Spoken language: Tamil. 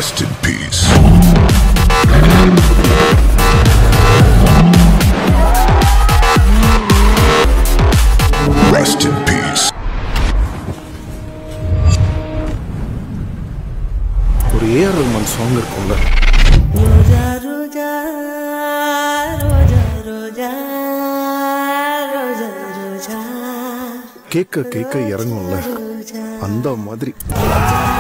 Rest in peace. Rest in peace. ஒரு ஏஆர் ரஹ்மான் சாங் இருக்கும்ல, ரோஜா ரோஜா ரோஜா ரோஜா ரோஜா ரோஜா கேட்க கேட்க இறங்கும்ல, அந்த மாதிரி.